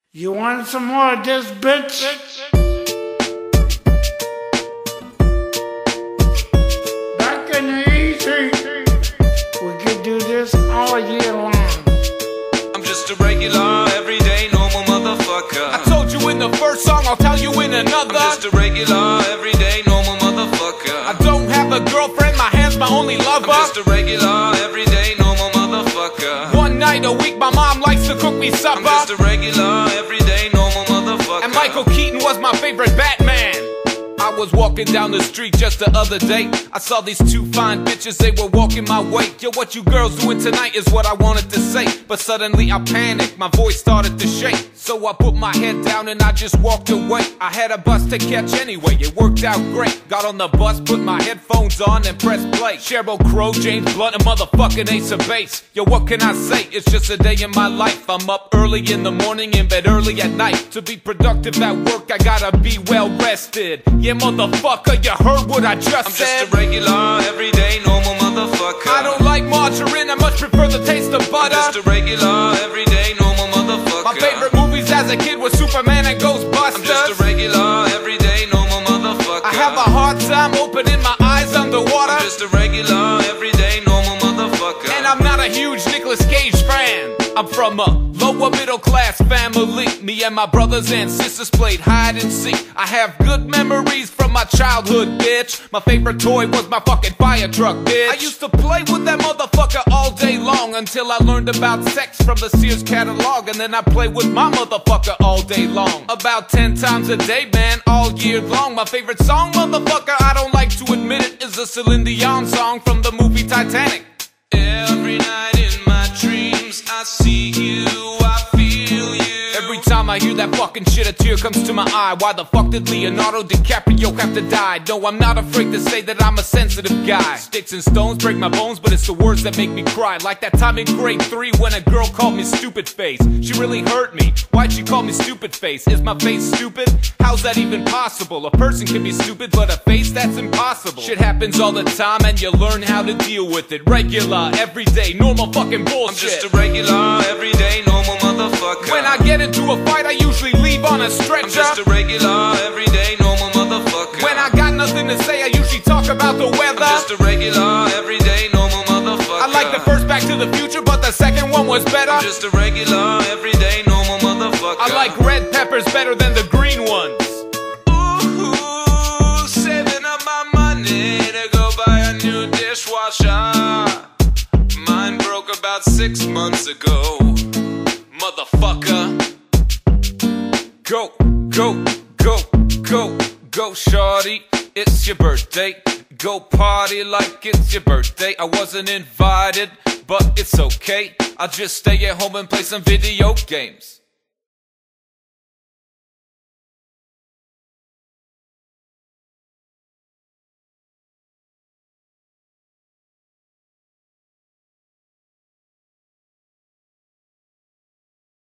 You want some more of this, bitch? Back in the easy, we could do this all year long. I'm just a regular, everyday, normal motherfucker. I told you in the first song, I'll tell you in another. I'm just a regular, everyday, normal motherfucker. I don't have a girlfriend, my hand's my only lover. I'm just a regular, everyday, normal motherfucker. One night a week, my mom likes to cook me supper. I'm just a regular, everyday, normal motherfucker. And Michael Keaton was my favorite Batman. I was walking down the street just the other day. I saw these two fine bitches, they were walking my way. Yo, what you girls doing tonight is what I wanted to say. But suddenly I panicked, my voice started to shake. So I put my head down and I just walked away. I had a bus to catch anyway, it worked out great. Got on the bus, put my headphones on and pressed play. Sheryl Crow, James Blunt, and motherfucking SaPh. Yo, what can I say? It's just a day in my life. I'm up early in the morning, in bed early at night. To be productive at work, I gotta be well rested. Yeah, motherfucker, you heard what I just said. I'm just a regular, everyday, normal motherfucker. I don't like margarine, I much prefer the taste of butter. I'm just a regular, everyday, normal motherfucker. My favorite movies as a kid were Superman and Ghostbusters. I'm just a regular, everyday, normal motherfucker. I have a hard time opening my eyes underwater. I'm just a regular, everyday, normal motherfucker. And I'm not a huge Nicolas Cage fan. I'm from a lower middle class family. Me and my brothers and sisters played hide and seek. I have good memories from my childhood, bitch. My favorite toy was my fucking fire truck, bitch. I used to play with that motherfucker all day long until I learned about sex from the Sears catalog. And then I played with my motherfucker all day long. About 10 times a day, man, all year long. My favorite song, motherfucker, I don't like to admit it, is a Celine Dion song from the movie Titanic. Every night in my dreams I see you, I feel you. Every time I hear that fucking shit, a tear comes to my eye. Why the fuck did Leonardo DiCaprio have to die? No, I'm not afraid to say that I'm a sensitive guy. Sticks and stones break my bones, but it's the words that make me cry. Like that time in grade 3 when a girl called me stupid face. She really hurt me. Why'd she call me stupid face? Is my face stupid? How's that even possible? A person can be stupid, but a face, that's impossible. Shit happens all the time and you learn how to deal with it. Regular, everyday, normal fucking bullshit. I'm just a regular, everyday, normal motherfucker. When I get into a fight, I usually leave on a stretcher. I'm just a regular, everyday, normal motherfucker. When I got nothing to say, I usually talk about the weather. I'm just a regular, everyday, normal motherfucker. I like the first Back to the Future, but the second one was better. I'm just a regular, everyday, normal motherfucker. I like red peppers better than the green ones. Ooh, saving up my money to go buy a new dishwasher. Mine broke about 6 months ago. Motherfucker. Go, go, go, go, go, shorty, it's your birthday. Go party like it's your birthday. I wasn't invited, but it's okay. I'll just stay at home and play some video games.